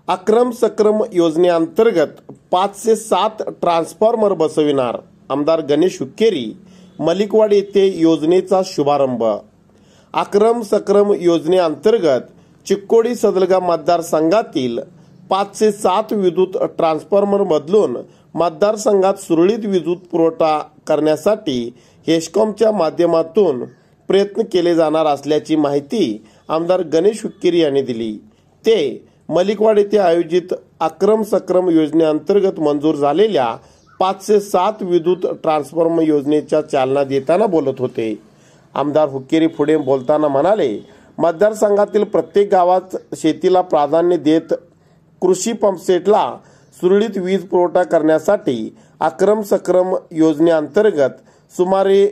अक्रम सक्रम योजनेअंतर्गत 5 से 7 ट्रान्सफॉर्मर बसविणार. आमदार गणेश हुक्केरी. मलिकवाड येथे योजनेचा शुभारंभ. अक्रम सक्रम योजनेअंतर्गत चिक्कोडी सदलगा मतदारसंघातील 5 से 7 विद्युत ट्रान्सफॉर्मर बदलून मतदारसंघात सुरळीत विद्युत पुरवठा करण्यासाठी हेस्कॉमच्या माध्यमातून प्रयत्न केले जाणार असल्याची माहिती आमदार गणेश हुक्केरी यांनी दिली. ते मलिकवाड येथे आयोजित अक्रम सक्रम योजनेअंतर्गत मंजूर झालेल्या 5 से 7 विद्युत ट्रान्सफॉर्मर योजनेच्या चालना देताना बोलत होते. आमदार हुक्केरी पुढे बोलताना म्हणाले, मतदारसंघातील प्रत्येक गावात शेतीला प्राधान्य देत कृषी पंपसेटला सुरळीत वीज पुरवठा करण्यासाठी अक्रम सक्रम योजनेअंतर्गत सुमारे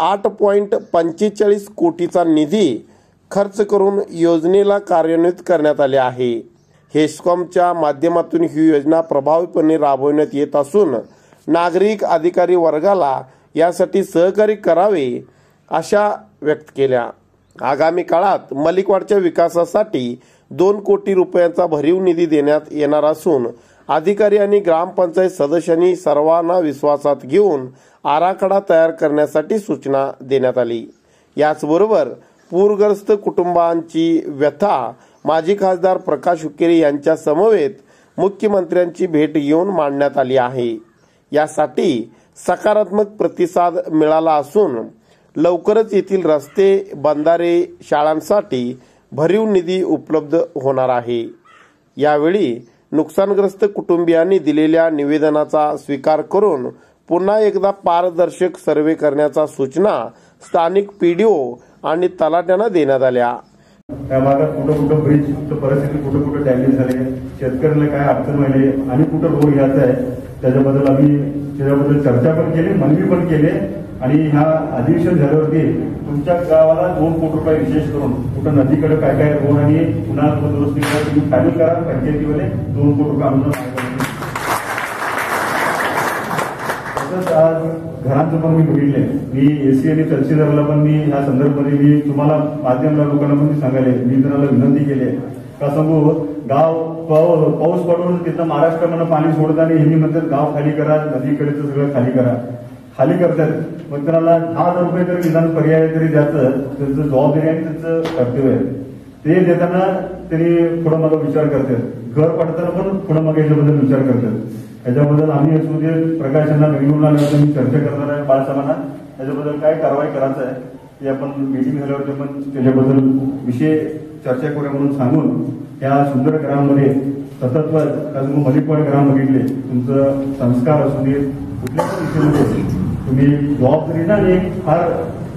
8.45 कोटीचा निधी खर्च करून योजनेला कार्यान्वित करण्यात आले आहे. हेस्कॉमच्या माध्यमातून ही योजना प्रभावीपणे राबवण्यात येत असून नागरिक अधिकारी वर्गाला यासाठी सहकार्य करावे आशा व्यक्त केल्या. आगामी काळात मलिकवाडच्या विकासासाठी 2 कोटी रुपयांचा भरीव निधी देण्यात येणार असून अधिकारी आणि ग्रामपंचायत सदस्यांनी सर्वांना विश्वासात घेऊन आराखडा तयार करण्यासाठी सूचना देण्यात आली. याचबरोबर पूरग्रस्त कुटुंबांची व्यथा माजी खासदार प्रकाश हुक्केरी यांच्या समवेत मुख्यमंत्र्यांची भेट घेऊन मांडण्यात आली आहे. यासाठी सकारात्मक प्रतिसाद मिळाला असून लवकरच येथील रस्ते, बंधारे, शाळांसाठी भरीव निधी उपलब्ध होणार आहे. यावेळी नुकसानग्रस्त कुटुंबियांनी दिलेल्या निवेदनाचा स्वीकार करून पुन्हा एकदा पारदर्शक सर्वे करण्याच्या सूचना स्थानिक पीडीओ आणि तलाट्यांना देण्यात आल्या. त्या भागात कुठं ब्रिजची परिस्थिती कुठं डॅमेज झाली, शेतकऱ्याला काय अडचण व्हायली आणि कुठं रोड घ्यायचा आहे त्याच्याबद्दल आम्ही चर्चा पण केली, मनवी पण केले. आणि ह्या अधिवेशन झाल्यावरती तुमच्या गावाला 2 कोटी रुपये विशेष करून कुठं नदीकडे काय काय रोड आणि पुन्हा दुरुस्ती तुम्ही फायनल करा. पंचायतीमध्ये 2 कोटी रुपये अनुदान. तसंच आज घरांचं पण मी बघितले. मी एसी आणि तहसीलदारला पण मी ह्या संदर्भामध्ये मी तुम्हाला माध्यम लोकांना पण सांगायले, मी त्यांना विनंती केली का सांगू गाव पाऊस पडून तिथं महाराष्ट्रामध्ये पाणी सोडताना हिंदी म्हणतात गाव खाली करा, नदीकडेचं सगळं खाली करा. खाली करतात मग त्याला 10,000 रुपये तरी निदान पर्याय तरी द्यायचं त्यांचं जबाबदारी आणि त्यांचं कर्तव्य आहे. ते देताना त्यांनी थोडं मला विचार करतात, घर पडताना पण थोडं मग याच्याबद्दल विचार करतात. याच्याबद्दल आम्ही प्रकाशांना बेंगळूरला मी चर्चा करणार आहे. बाळासाहेबांना त्याच्याबद्दल काय कारवाई करायचं आहे ते आपण मीटिंग झाल्यावरती पण त्याच्याबद्दल विषय चर्चा करूया म्हणून सांगून या सुंदर ग्राममध्ये सतत मलिकवाड ग्राम बघितले. तुमचं संस्कार असू दे कुठल्या पण विषयामध्ये तुम्ही जबाबदारीनं आणि एक फार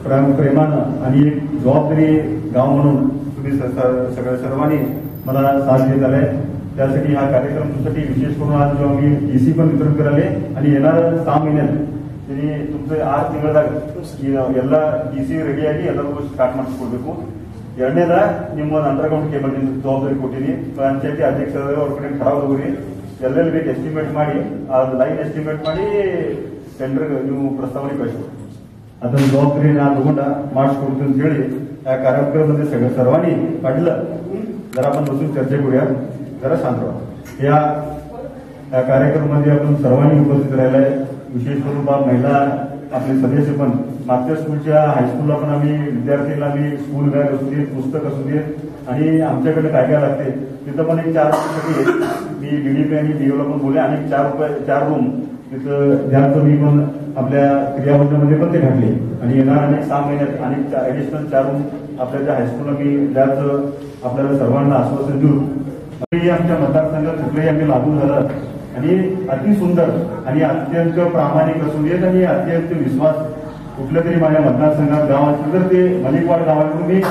प्रेमानं आणि एक जबाबदारी गाव म्हणून तुम्ही सर्वांनी मला साथ देत आलाय. त्यासाठी हा कार्यक्रम तुमच्यासाठी विशेष करून आज जेव्हा मी एसी पण वितरण कराले आणि येणाऱ्या 6 महिन्यात त्यांनी तुमचे 8 ತಿಂಗಳದಾಗ ಎಲ್ಲ ಎಸಿ ರೆಡಿಯಾಗಿ ಎಲ್ಲರಿಗೂ ಸ್ಟಾರ್ಟ್ ಮಾಡಿಸ್ಕೊಡ್ಬೇಕು. ಎರಡನೇದ ನಿಮ್ಮ ಅಂಡರ್ಗ್ರೌಂಡ್ ಕೇಬಲ್ ಜವಾಬ್ದಾರಿ ಕೊಟ್ಟಿನಿ. ಪಂಚಾಯತಿ ಅಧ್ಯಕ್ಷರ ಅವ್ರ ಕಡೆ ಖರಾಬ್ ಹೋಗ್ರಿ ಎಲ್ಲೆಲ್ಲಿ ಬೇಕು ಎಸ್ಟಿಮೇಟ್ ಮಾಡಿ ಅದು ಲೈನ್ ಎಸ್ಟಿಮೇಟ್ ಮಾಡಿ ಟೆಂಡರ್ ನೀವು ಪ್ರಸ್ತಾವನೆ ಕಳಿಸ್ಕೊಡಿ. ಅದನ್ನ जबाबदारी ನಾ ತಗೊಂಡ ಮಾಡಿಸ್ಕೊಡ್ತೀನಿ ಅಂತ ಹೇಳಿ या कार्यक्रमामध्ये सर्वांनी काढलं. जरा आपण बसून चर्चा करूया, जरा शांत राहा. या कार्यक्रमामध्ये आपण सर्वांनी उपस्थित राहिलाय. विशेष करून महिला आपले सदस्य पण मागच्या स्कूलच्या हायस्कूलला पण आम्ही विद्यार्थ्यांना आम्ही स्कूल बॅग असू दे, पुस्तक असू दे आणि आमच्याकडे काय काय लागते तिथं पण एक 4 रुपयासाठी मी डीडीपी आणि डीओला पण बोलले आणि 4 रूम तिथं द्यायचं मी पण आपल्या क्रियायोजनेमध्ये पण ते घातले. आणि येणार अनेक 6 महिन्यात अनेक ऍडिशनल 4 रूम आपल्या ज्या हायस्कूलला मी द्यायचं आपल्याला सर्वांना आश्वासन देऊ. आमच्या मतदारसंघात कुठलंही आम्ही लागू झालं आणि अतिसुंदर आणि अत्यंत प्रामाणिक असून देत आणि अत्यंत विश्वास कुठल्या तरी माझ्या मतदारसंघात गाव असेल तर ते मलिकवाड गावातून मी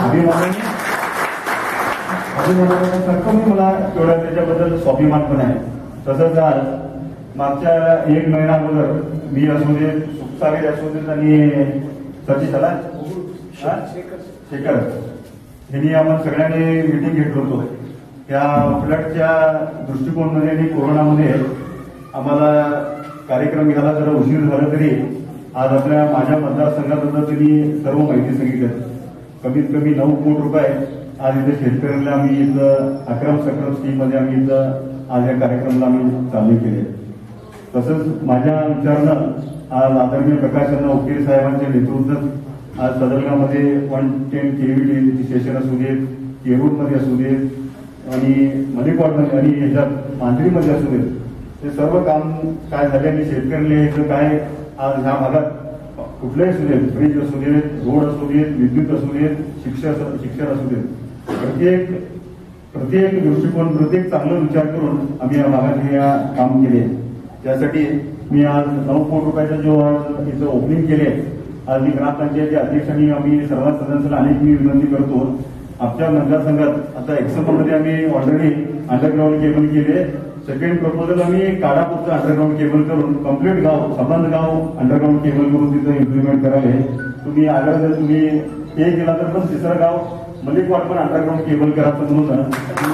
अभिमानासारखं मी मला तेवढ्या त्याच्याबद्दल स्वाभिमान पण आहे. तसंच आज मागच्या 1 महिना अगोदर मी असू दे, सुखसागर असू देत आणि सतीशाला शेखर यांनी आपण सगळ्यांनी मिटिंग घेतलो होतो. त्या फ्लडच्या दृष्टिकोनामध्ये आणि कोरोनामध्ये आम्हाला कार्यक्रम घ्यायला जरा उशीर झाला तरी आज माझ्या मतदारसंघाबद्दल त्यांनी सर्व माहिती सांगितली. कमीत कमी 9 कोटी रुपये आज इथे शेतकऱ्यांना आम्ही इथं अक्रम सक्रम स्कीममध्ये आम्ही इथं आज या कार्यक्रमाला आम्ही चालू केले. तसंच माझ्या विचारानं आज आदरणीय प्रकाश ओके साहेबांच्या नेतृत्वात आज सदलगामध्ये 110 KV स्टेशन असू देत, केरूरमध्ये असू देत आणि मलिकवाडमध्ये आणि ह्याच्यात मांजरीमध्ये असू देत, हे सर्व काम काय झाले आणि शेतकऱ्यांना काय आज ह्या भागात कुठलेही असू देत, ब्रिज असू देत, रोड असू देत, विद्युत असू देत, शिक्षण असू देत, प्रत्येक दृष्टिकोन प्रत्येक चांगला विचार करून आम्ही या भागात हे काम केले. त्यासाठी मी आज 9 कोटी रुपयाचा जो आज इथं ओपनिंग केले, आज मी ग्रामपंचायती अध्यक्षांनी आम्ही सर्व सदस्यांना अनेक मी विनंती करतो. आमच्या मतदारसंघात आता एक्सममध्ये आम्ही ऑलरेडी अंडरग्राऊंड केबल केले. सेकंड प्रपोजल आम्ही काडापूरचं अंडरग्राऊंड केबल करून कम्प्लीट गाव संबंध गाव अंडरग्राऊंड केबल करून तिथं इम्प्लिमेंट करावे. तुम्ही आग्रह जर तुम्ही हे केला तर पण तिसरं गाव मलिकवाड पण अंडरग्राऊंड केबल करायचं म्हणून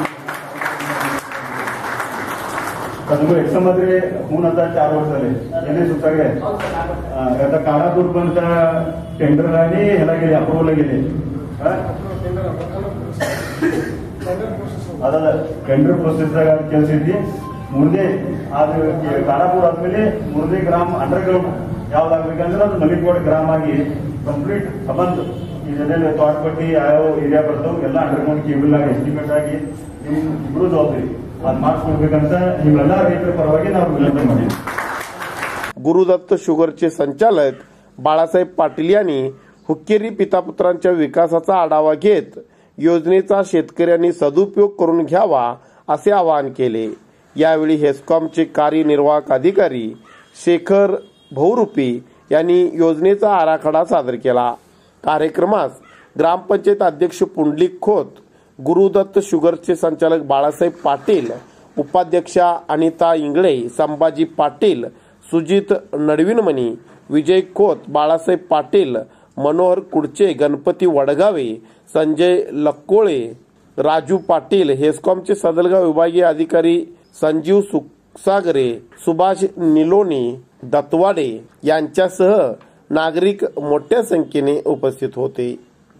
एक्समध्ये होऊन आता 4 वर्ष झाले. याने सगळे आता काडापूर पण टेंडर आणि ह्याला गेले, अप्रुव्हला गेले. आता टेंडर प्रोसेसचा केस येते. मुर्दे आज काडापूर आदमेಲೆ मुर्दे ग्राम अंडरग्राउंड ಯಾವ ಆಗಬೇಕಂದ್ರೆ ಅದು ಮಲಿಕವಾಡ ಗ್ರಾಮ ಆಗಿ ಕಂಪ್ಲೀಟ್ ಸಂಬಂಧ ಇದನ್ನೆಲ್ಲ ತೋಟಪಟ್ಟಿ ಯಾವ ಏರಿಯಾ ಬರ್ತಾವ ಎಲ್ಲ ಅಂಡರ್ಗ್ರೌಂಡ್ ಕೇಬಲ್ ಆಗಿ ಎಸ್ಟಿಮೇಟ್ ಆಗಿ ಇಬ್ರು ಜವಾಬ್ದಾರಿ ಅದು ಮಾಡಿಸ್ಕೊಡ್ಬೇಕಂತ ನೀವೆಲ್ಲ ರೈತರ ಪರವಾಗಿ ನಾವು ವಿನಂತಿ ಮಾಡಿದ್ವಿ. गुरुदत्त शुगरचे संचालक बाळासाहेब पाटील यांनी हुक्केरी पितापुत्रांच्या विकासाचा आढावा घेत योजनेचा शेतकऱ्यांनी सदुपयोग करून घ्यावा असे आवाहन केले. यावेळी हेस्कॉमचे कार्यनिर्वाहक अधिकारी शेखर बहुरूपी यांनी योजनेचा आराखडा सादर केला. कार्यक्रमास ग्रामपंचायत अध्यक्ष पुंडलिक खोत, गुरुदत्त शुगरचे संचालक बाळासाहेब पाटील, उपाध्यक्षा अनिता इंगळे, संभाजी पाटील, सुजित नडविनमणी, विजय खोत, बाळासाहेब पाटील, मनोहर कुडचे, गणपती वडगावे, संजय लक्कोळे, राजू पाटील, हेस्कॉमचे सदलगाव विभागीय अधिकारी संजीव सुखसागरे, सुभाष निलोनी, दत्तवाडे यांच्यासह नागरिक मोठ्या संख्येने उपस्थित होते.